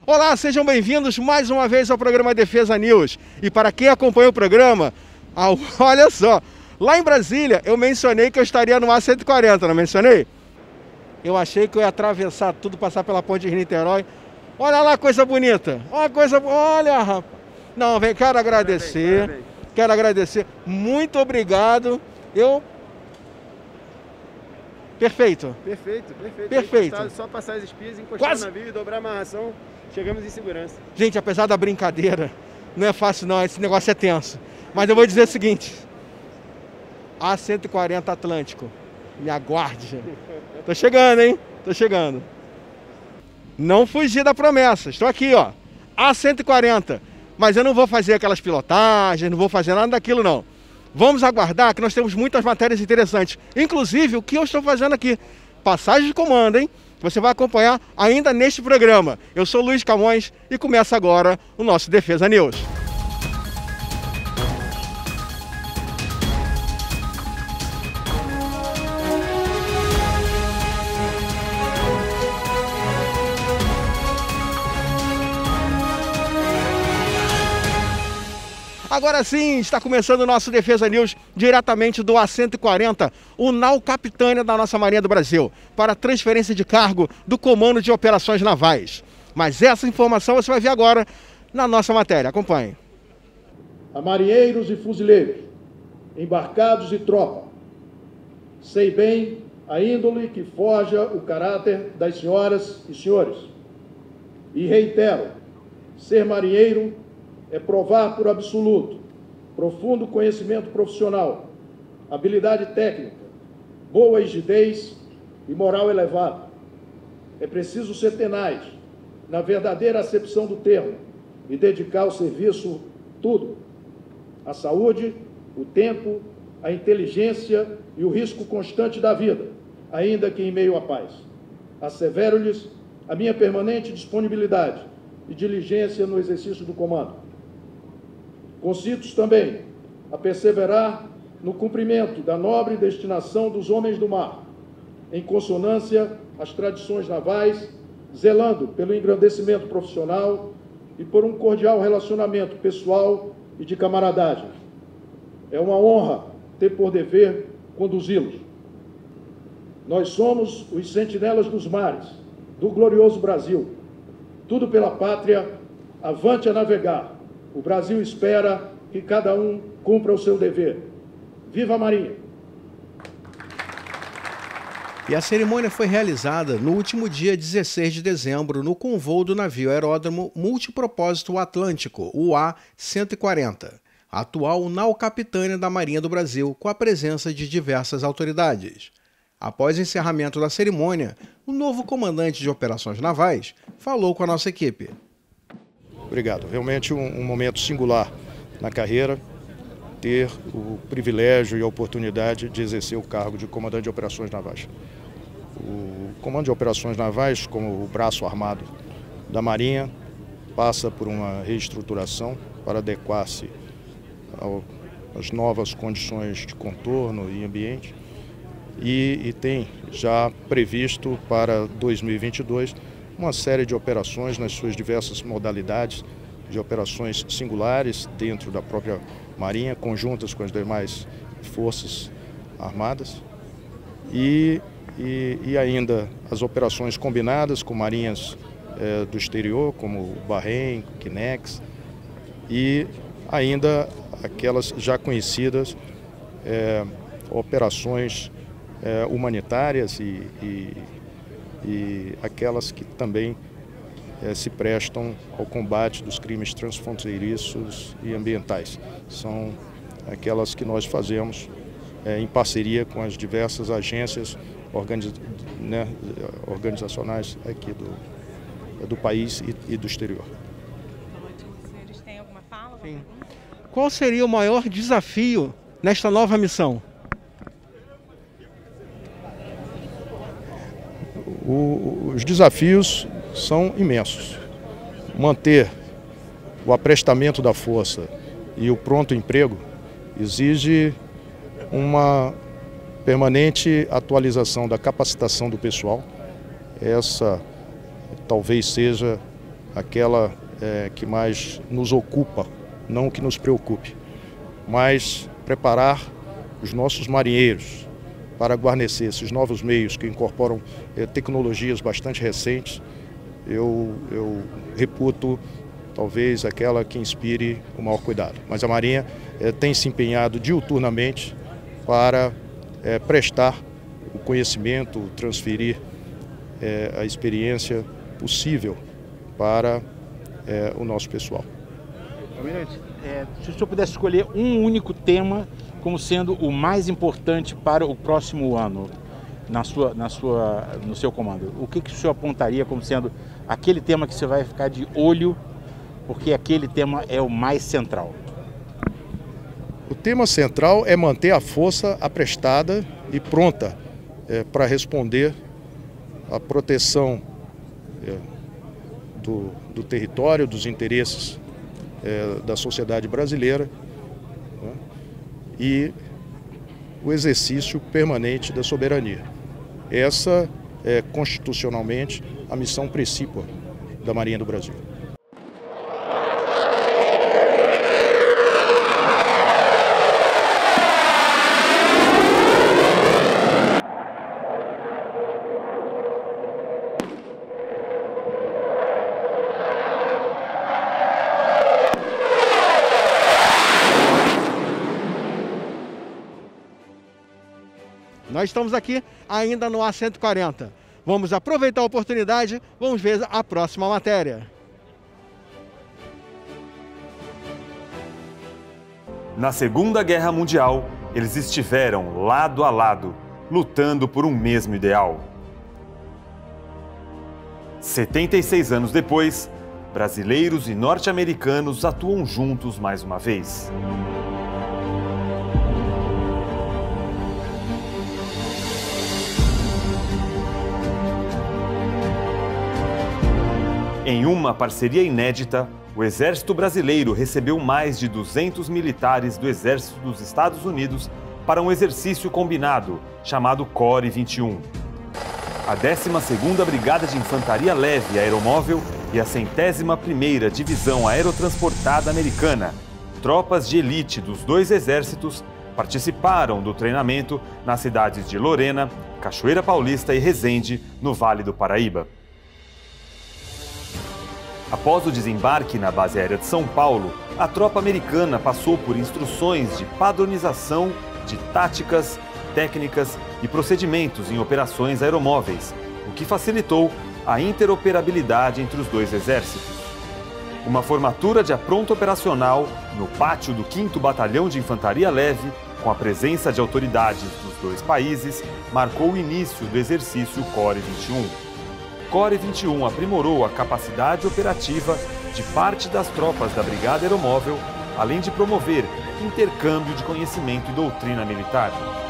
Olá, sejam bem-vindos mais uma vez ao programa Defesa News. E para quem acompanha o programa, olha só, lá em Brasília eu mencionei que eu estaria no A140, não mencionei? Eu achei que eu ia atravessar tudo, passar pela ponte de Rio-Niterói. Olha lá, coisa bonita. Olha, rapaz. Não, vem, quero agradecer. Parabéns. Quero agradecer. Muito obrigado. Perfeito. Perfeito. Só passar as espias, encostar no navio, dobrar a amarração, chegamos em segurança. Gente, apesar da brincadeira, não é fácil não, esse negócio é tenso. Mas eu vou dizer o seguinte, A140 Atlântico, me aguarde. Tô chegando, hein? Tô chegando. Não fugi da promessa, estou aqui, ó, A140. Mas eu não vou fazer aquelas pilotagens, não vou fazer nada daquilo não. Vamos aguardar que nós temos muitas matérias interessantes. Inclusive o que eu estou fazendo aqui. Passagem de comando, hein? Você vai acompanhar ainda neste programa. Eu sou Luiz Camões e começa agora o nosso Defesa News. Agora sim, está começando o nosso Defesa News diretamente do A140, o nau Capitânia da nossa Marinha do Brasil, para transferência de cargo do Comando de Operações Navais. Mas essa informação você vai ver agora na nossa matéria. Acompanhe. A marinheiros e fuzileiros, embarcados e tropa, sei bem a índole que forja o caráter das senhoras e senhores. E reitero, ser marinheiro é provar por absoluto profundo conhecimento profissional, habilidade técnica, boa rigidez e moral elevada. É preciso ser tenaz, na verdadeira acepção do termo, e dedicar ao serviço tudo: a saúde, o tempo, a inteligência e o risco constante da vida, ainda que em meio à paz. Assevero-lhes a minha permanente disponibilidade e diligência no exercício do comando. Concito também a perseverar no cumprimento da nobre destinação dos homens do mar, em consonância às tradições navais, zelando pelo engrandecimento profissional e por um cordial relacionamento pessoal e de camaradagem. É uma honra ter por dever conduzi-los. Nós somos os sentinelas dos mares, do glorioso Brasil. Tudo pela pátria, avante a navegar. O Brasil espera que cada um cumpra o seu dever. Viva a Marinha! E a cerimônia foi realizada no último dia 16 de dezembro no convoo do navio aeródromo multipropósito Atlântico, o A140, atual nau Capitânia da Marinha do Brasil, com a presença de diversas autoridades. Após o encerramento da cerimônia, o novo comandante de operações navais falou com a nossa equipe. Obrigado. Realmente um momento singular na carreira, ter o privilégio e a oportunidade de exercer o cargo de comandante de operações navais. O comando de operações navais, como o braço armado da Marinha, passa por uma reestruturação para adequar-se às novas condições de contorno e ambiente e tem já previsto para 2022 uma série de operações nas suas diversas modalidades, de operações singulares dentro da própria Marinha, conjuntas com as demais forças armadas e ainda as operações combinadas com marinhas do exterior, como o Bahrein, Quinex, e ainda aquelas já conhecidas operações humanitárias e aquelas que também se prestam ao combate dos crimes transfronteiriços e ambientais. São aquelas que nós fazemos em parceria com as diversas agências organizacionais aqui do país e do exterior. Os senhores têm alguma fala? Sim. Qual seria o maior desafio nesta nova missão? Os desafios são imensos. Manter o aprestamento da força e o pronto emprego exige uma permanente atualização da capacitação do pessoal. Essa talvez seja aquela que mais nos ocupa, não que nos preocupe, mas preparar os nossos marinheiros para guarnecer esses novos meios que incorporam tecnologias bastante recentes. Eu reputo talvez aquela que inspire o maior cuidado. Mas a Marinha tem se empenhado diuturnamente para prestar o conhecimento, transferir a experiência possível para o nosso pessoal. Almirante, se o senhor pudesse escolher um único tema como sendo o mais importante para o próximo ano, no seu comando, o que o senhor apontaria como sendo aquele tema que você vai ficar de olho, porque aquele tema é o mais central? O tema central é manter a força aprestada e pronta para responder à proteção do território, dos interesses da sociedade brasileira, né, e o exercício permanente da soberania. Essa é constitucionalmente a missão principal da Marinha do Brasil. Nós estamos aqui ainda no A140. Vamos aproveitar a oportunidade, vamos ver a próxima matéria. Na Segunda Guerra Mundial, eles estiveram lado a lado, lutando por um mesmo ideal. 76 anos depois, brasileiros e norte-americanos atuam juntos mais uma vez. Em uma parceria inédita, o Exército Brasileiro recebeu mais de 200 militares do Exército dos Estados Unidos para um exercício combinado, chamado CORE 21. A 12ª Brigada de Infantaria Leve Aeromóvel e a 101ª Divisão Aerotransportada Americana, tropas de elite dos dois exércitos, participaram do treinamento nas cidades de Lorena, Cachoeira Paulista e Resende, no Vale do Paraíba. Após o desembarque na base aérea de São Paulo, a tropa americana passou por instruções de padronização de táticas, técnicas e procedimentos em operações aeromóveis, o que facilitou a interoperabilidade entre os dois exércitos. Uma formatura de apronto operacional no pátio do 5º Batalhão de Infantaria Leve, com a presença de autoridades dos dois países, marcou o início do exercício CORE 21. CORE 21 aprimorou a capacidade operativa de parte das tropas da Brigada Aeromóvel, além de promover intercâmbio de conhecimento e doutrina militar.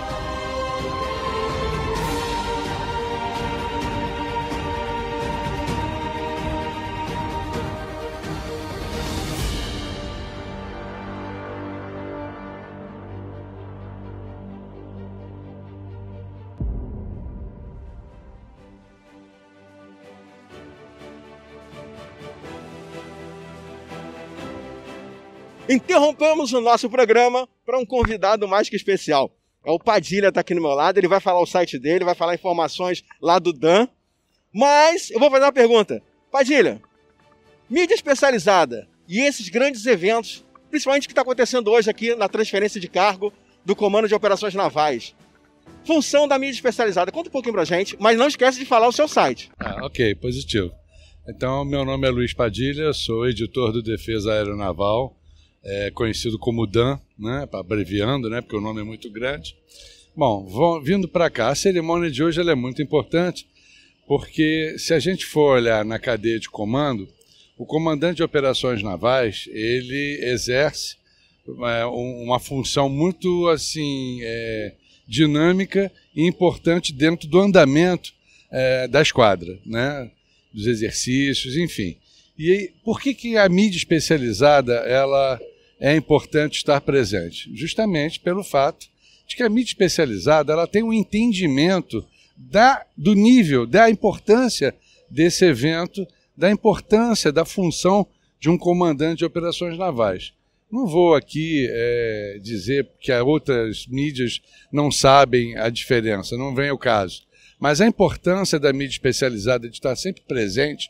Interrompemos o nosso programa para um convidado mais que especial. É o Padilha, está aqui no meu lado, ele vai falar o site dele, vai falar informações lá do Dan. Mas eu vou fazer uma pergunta. Padilha, mídia especializada e esses grandes eventos, principalmente o que está acontecendo hoje aqui na transferência de cargo do Comando de Operações Navais. Função da mídia especializada, conta um pouquinho para a gente, mas não esquece de falar o seu site. Ok, positivo. Então, meu nome é Luiz Padilha, sou editor do Defesa Aeronaval, conhecido como DAN, né, abreviando, né, porque o nome é muito grande. Bom, vindo para cá, a cerimônia de hoje ela é muito importante, porque se a gente for olhar na cadeia de comando, o comandante de operações navais, ele exerce uma função muito assim, dinâmica e importante dentro do andamento da esquadra, né, dos exercícios, enfim. E aí, por que a mídia especializada ela é importante estar presente? Justamente pelo fato de que a mídia especializada ela tem um entendimento do nível, da importância desse evento da importância da função de um comandante de operações navais. Não vou aqui dizer que as outras mídias não sabem a diferença, não vem ao caso. Mas a importância da mídia especializada de estar sempre presente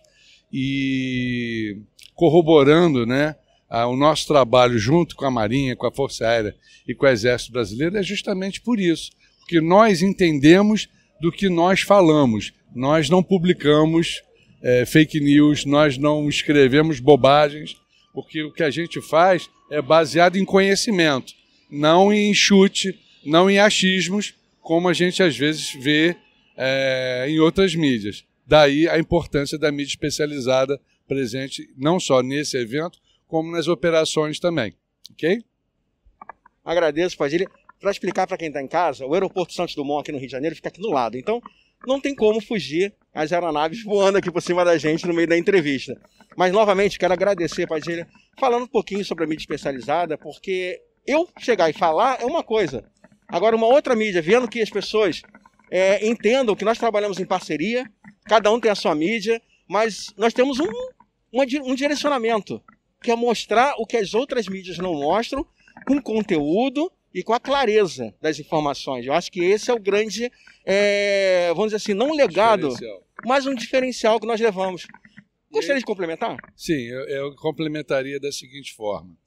e corroborando, né, o nosso trabalho junto com a Marinha, com a Força Aérea e com o Exército Brasileiro é justamente por isso. Porque nós entendemos do que nós falamos. Nós não publicamos fake news, nós não escrevemos bobagens, porque o que a gente faz é baseado em conhecimento, não em chute, não em achismos, como a gente às vezes vê em outras mídias. Daí a importância da mídia especializada presente não só nesse evento, como nas operações também. Ok? Agradeço, Padilha. Para explicar para quem está em casa, o aeroporto Santos Dumont aqui no Rio de Janeiro fica aqui do lado. Então, não tem como fugir as aeronaves voando aqui por cima da gente no meio da entrevista. Mas, novamente, quero agradecer, Padilha, falando um pouquinho sobre a mídia especializada, porque eu chegar e falar é uma coisa. Agora, uma outra mídia, vendo que as pessoas entendam que nós trabalhamos em parceria, cada um tem a sua mídia, mas nós temos um direcionamento, que é mostrar o que as outras mídias não mostram, com conteúdo e com a clareza das informações. Eu acho que esse é o grande, vamos dizer assim, não um legado, mas um diferencial que nós levamos. Gostaria de complementar? Sim, eu complementaria da seguinte forma.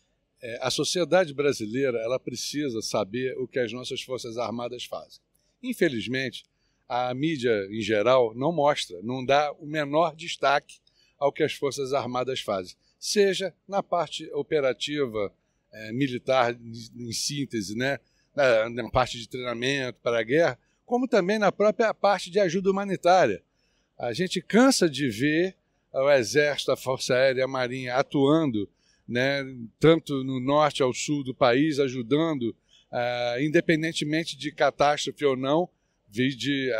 A sociedade brasileira ela precisa saber o que as nossas Forças Armadas fazem. Infelizmente, a mídia, em geral, não mostra, não dá o menor destaque ao que as Forças Armadas fazem. Seja na parte operativa, militar, em síntese, né? Na parte de treinamento para a guerra, como também na própria parte de ajuda humanitária. A gente cansa de ver o Exército, a Força Aérea e a Marinha atuando, né, tanto no norte ao sul do país, ajudando, independentemente de catástrofe ou não, vide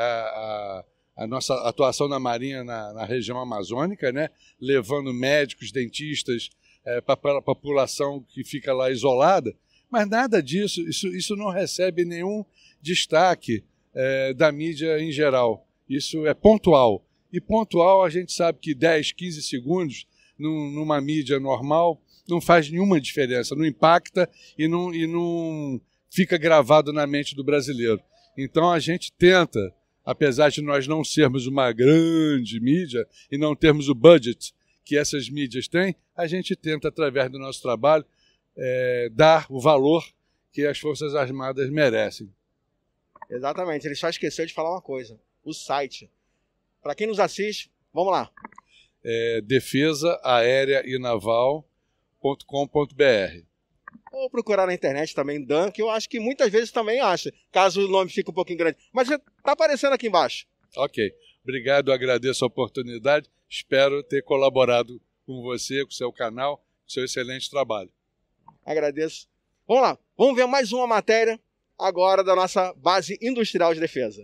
a nossa atuação na Marinha na região amazônica, né, levando médicos, dentistas, para a população que fica lá isolada, mas nada disso, isso não recebe nenhum destaque da mídia em geral. Isso é pontual. E pontual a gente sabe que 10, 15 segundos numa mídia normal não faz nenhuma diferença, não impacta e não fica gravado na mente do brasileiro. Então a gente tenta, apesar de nós não sermos uma grande mídia e não termos o budget que essas mídias têm, a gente tenta, através do nosso trabalho, dar o valor que as Forças Armadas merecem. Exatamente, ele só esqueceu de falar uma coisa, o site. Para quem nos assiste, vamos lá. defesaaéreaenaval.com.br. Ou procurar na internet também, Dan, que eu acho que muitas vezes também acha, caso o nome fique um pouquinho grande. Mas está aparecendo aqui embaixo. Ok. Obrigado, agradeço a oportunidade. Espero ter colaborado com você, com o seu canal, com o seu excelente trabalho. Agradeço. Vamos lá, vamos ver mais uma matéria agora da nossa base industrial de defesa.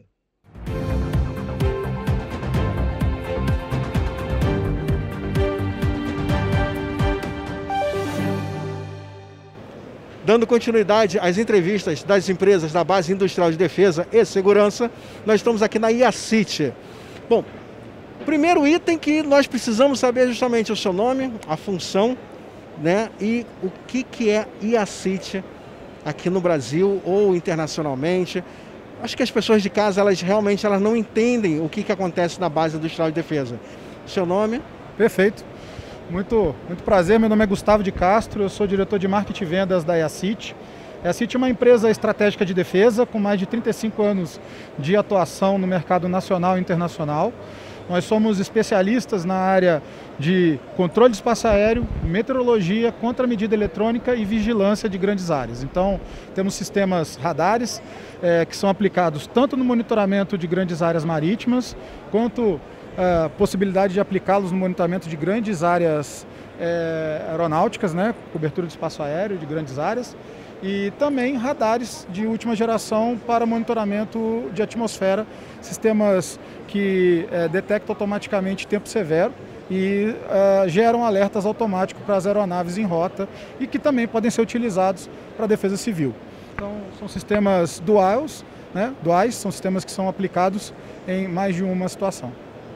Dando continuidade às entrevistas das empresas da Base Industrial de Defesa e Segurança, nós estamos aqui na IACIT. Bom, o primeiro item que nós precisamos saber é justamente o seu nome, a função, né, e o que é IACIT aqui no Brasil ou internacionalmente. Acho que as pessoas de casa, elas não entendem o que acontece na Base Industrial de Defesa. Seu nome? Perfeito. Muito prazer, meu nome é Gustavo de Castro, eu sou diretor de marketing e vendas da IACIT. A IACIT é uma empresa estratégica de defesa com mais de 35 anos de atuação no mercado nacional e internacional. Nós somos especialistas na área de controle de espaço aéreo, meteorologia, contramedida eletrônica e vigilância de grandes áreas. Então, temos sistemas radares que são aplicados tanto no monitoramento de grandes áreas marítimas, quanto a possibilidade de aplicá-los no monitoramento de grandes áreas aeronáuticas, né, cobertura de espaço aéreo de grandes áreas, e também radares de última geração para monitoramento de atmosfera, sistemas que detectam automaticamente tempo severo e geram alertas automáticos para as aeronaves em rota e que também podem ser utilizados para a defesa civil. Então, são sistemas duais, são sistemas que são aplicados em mais de uma situação.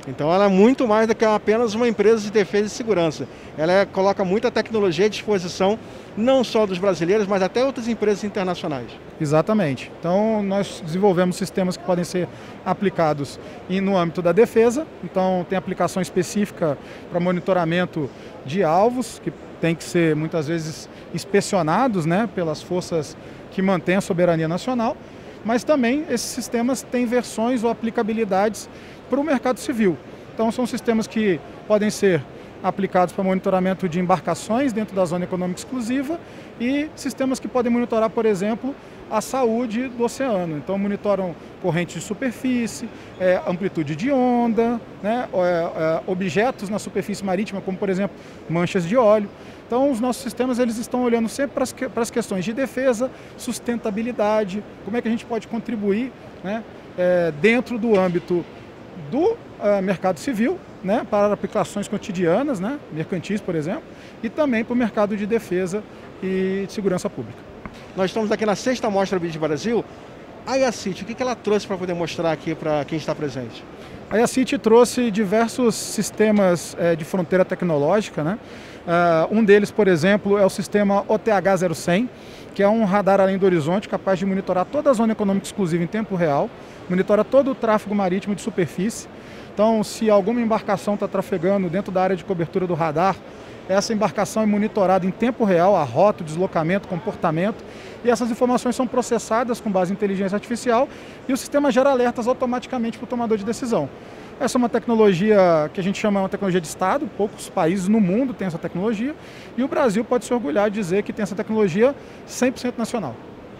Então ela é muito mais do que apenas uma empresa de defesa e segurança. Ela coloca muita tecnologia à disposição, não só dos brasileiros, mas até outras empresas internacionais. Exatamente. Então nós desenvolvemos sistemas que podem ser aplicados no âmbito da defesa. Então tem aplicação específica para monitoramento de alvos, que tem que ser muitas vezes inspecionados, né, pelas forças que mantêm a soberania nacional. Mas também esses sistemas têm versões ou aplicabilidades para o mercado civil. Então são sistemas que podem ser aplicados para monitoramento de embarcações dentro da zona econômica exclusiva e sistemas que podem monitorar, por exemplo, a saúde do oceano. Então monitoram correntes de superfície, amplitude de onda, né, objetos na superfície marítima, como por exemplo manchas de óleo. Então os nossos sistemas eles estão olhando sempre para as questões de defesa, sustentabilidade, como é que a gente pode contribuir, né, dentro do âmbito do mercado civil, né, para aplicações cotidianas, né, mercantis, por exemplo, e também para o mercado de defesa e de segurança pública. Nós estamos aqui na 6ª Mostra BID Brasil. A IACIT, o que ela trouxe para poder mostrar aqui para quem está presente? A IACIT trouxe diversos sistemas de fronteira tecnológica, né? Um deles, por exemplo, é o sistema OTH-0100, que é um radar além do horizonte capaz de monitorar toda a zona econômica exclusiva em tempo real, monitora todo o tráfego marítimo de superfície. Então, se alguma embarcação está trafegando dentro da área de cobertura do radar, essa embarcação é monitorada em tempo real, a rota, o deslocamento, o comportamento, e essas informações são processadas com base em inteligência artificial e o sistema gera alertas automaticamente para o tomador de decisão. Essa é uma tecnologia que a gente chama de tecnologia de Estado, poucos países no mundo têm essa tecnologia, e o Brasil pode se orgulhar de dizer que tem essa tecnologia 100% nacional.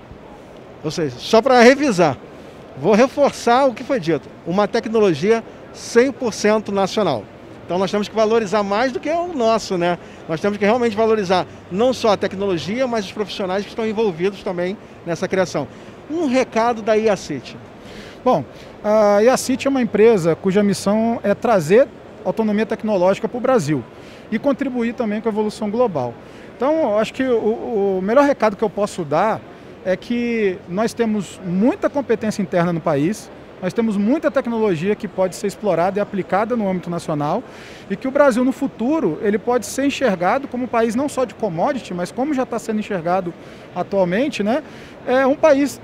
Ou seja, só para revisar, vou reforçar o que foi dito, uma tecnologia 100% nacional. Então nós temos que valorizar mais do que o nosso, né? Nós temos que realmente valorizar não só a tecnologia, mas os profissionais que estão envolvidos também nessa criação. Um recado da IACIT. Bom, a IACIT é uma empresa cuja missão é trazer autonomia tecnológica para o Brasil e contribuir também com a evolução global. Então, eu acho que o melhor recado que eu posso dar é que nós temos muita competência interna no país, nós temos muita tecnologia que pode ser explorada e aplicada no âmbito nacional e que o Brasil no futuro ele pode ser enxergado como um país não só de commodity, mas como já está sendo enxergado atualmente, né, é um país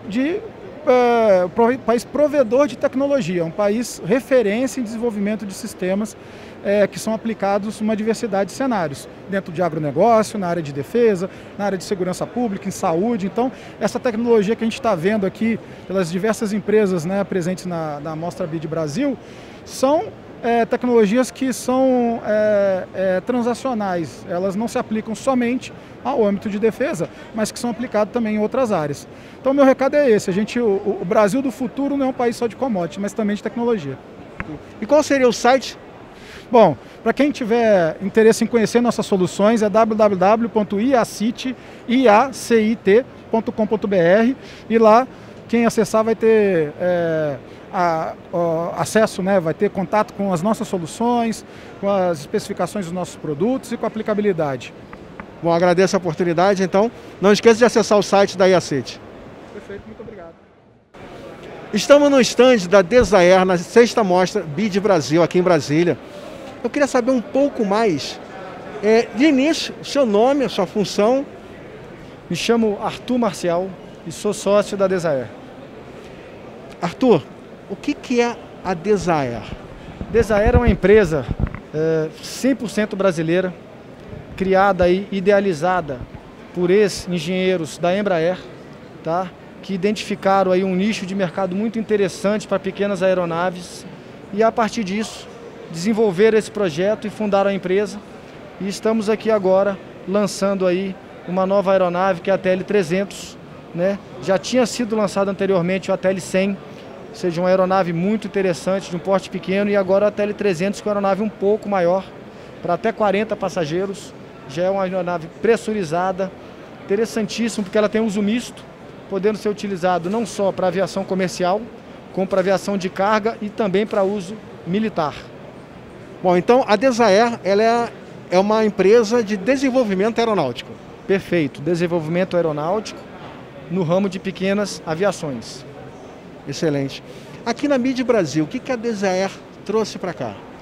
país provedor de tecnologia, um país referência em desenvolvimento de sistemas que são aplicados numa diversidade de cenários, dentro de agronegócio, na área de defesa, na área de segurança pública, em saúde. Então, essa tecnologia que a gente está vendo aqui pelas diversas empresas, né, presentes na Mostra BID Brasil, são tecnologias que são transacionais, elas não se aplicam somente ao âmbito de defesa, mas que são aplicadas também em outras áreas. Então, meu recado é esse, o Brasil do futuro não é um país só de commodity, mas também de tecnologia. E qual seria o site? Bom, para quem tiver interesse em conhecer nossas soluções, é www.iacit.com.br e lá quem acessar vai ter acesso, né, vai ter contato com as nossas soluções, com as especificações dos nossos produtos e com a aplicabilidade. Bom, agradeço a oportunidade, então não esqueça de acessar o site da IACIT. Perfeito, muito obrigado. Estamos no stand da Desaer, na 6ª Mostra BID Brasil, aqui em Brasília. Eu queria saber um pouco mais, de início, seu nome, a sua função. Me chamo Arthur Marcial e sou sócio da Desaer. Arthur, o que é a Desaer? Desaer é uma empresa 100% brasileira, criada e idealizada por ex-engenheiros da Embraer, tá? Que identificaram aí um nicho de mercado muito interessante para pequenas aeronaves e a partir disso desenvolveram esse projeto e fundaram a empresa e estamos aqui agora lançando aí uma nova aeronave que é a TL300, né? Já tinha sido lançado anteriormente o TL100, ou seja, uma aeronave muito interessante, de um porte pequeno, e agora a TL300 que é uma aeronave um pouco maior, para até 40 passageiros, já é uma aeronave pressurizada, interessantíssimo porque ela tem uso misto, podendo ser utilizado não só para aviação comercial, como para aviação de carga e também para uso militar. Bom, então a Desaer ela é uma empresa de desenvolvimento aeronáutico. Perfeito, desenvolvimento aeronáutico no ramo de pequenas aviações. Excelente. Aqui na BID Brasil, o que a Desaer trouxe para cá?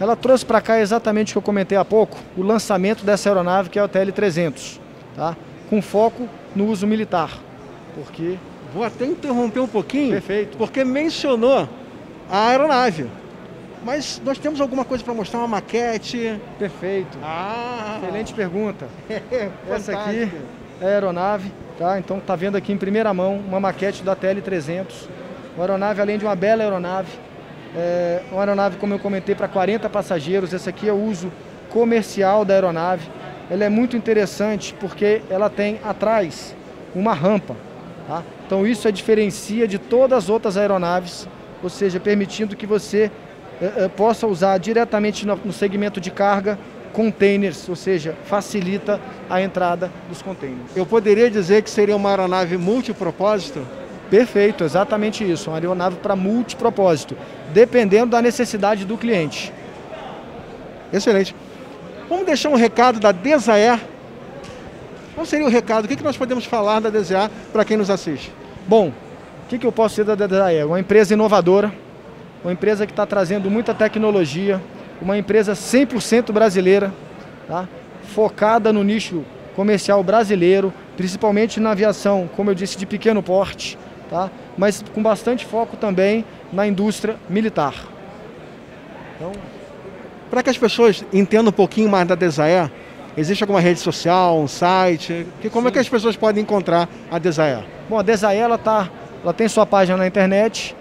ela trouxe para cá exatamente o que eu comentei há pouco, o lançamento dessa aeronave que é o TL-300, tá? Com foco no uso militar, porque... Vou até interromper um pouquinho. Perfeito. Porque mencionou a aeronave. Mas nós temos alguma coisa para mostrar, uma maquete? Perfeito. Excelente pergunta. Essa aqui Fantástico. é a aeronave, tá? Então tá vendo aqui em primeira mão uma maquete da TL-300. Uma aeronave, além de uma bela aeronave, uma aeronave, como eu comentei, para 40 passageiros. Esse aqui é o uso comercial da aeronave. Ela é muito interessante porque ela tem atrás uma rampa, tá? Então isso a diferencia de todas as outras aeronaves, ou seja, permitindo que você possa usar diretamente no segmento de carga containers, ou seja, facilita a entrada dos containers. Eu poderia dizer que seria uma aeronave multipropósito? Perfeito, exatamente isso, uma aeronave para multipropósito, dependendo da necessidade do cliente. Excelente. Vamos deixar um recado da Desaer. Qual seria o recado? O que nós podemos falar da Desaer para quem nos assiste? Bom, o que eu posso dizer da Desaer? Uma empresa inovadora, uma empresa que está trazendo muita tecnologia, uma empresa 100% brasileira, tá? Focada no nicho comercial brasileiro, principalmente na aviação, como eu disse, de pequeno porte, tá? Mas com bastante foco também na indústria militar. Então, para que as pessoas entendam um pouquinho mais da Desaer, existe alguma rede social, um site? Como é que as pessoas podem encontrar a Desaer? Bom, a Desaer ela tem sua página na internet,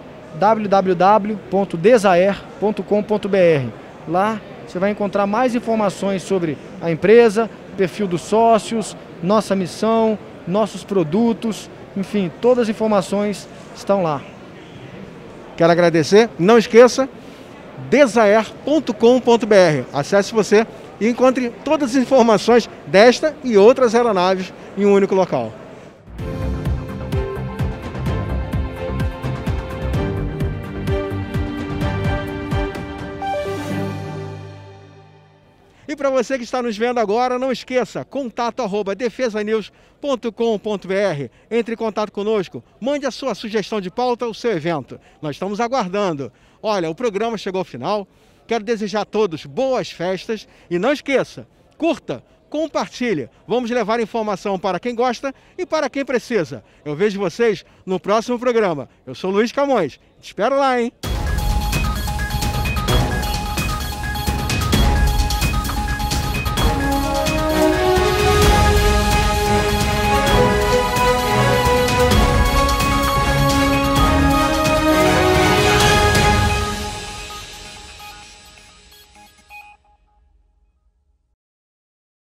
www.desaer.com.br. Lá você vai encontrar mais informações sobre a empresa, perfil dos sócios, nossa missão, nossos produtos, enfim, todas as informações estão lá. Quero agradecer. Não esqueça, desaer.com.br. Acesse você e encontre todas as informações desta e outras aeronaves em um único local. E para você que está nos vendo agora, não esqueça, contato@defesanews.com.br. Entre em contato conosco, mande a sua sugestão de pauta, o seu evento. Nós estamos aguardando. Olha, o programa chegou ao final. Quero desejar a todos boas festas e não esqueça, curta, compartilhe. Vamos levar informação para quem gosta e para quem precisa. Eu vejo vocês no próximo programa. Eu sou Luiz Camões. Te espero lá, hein?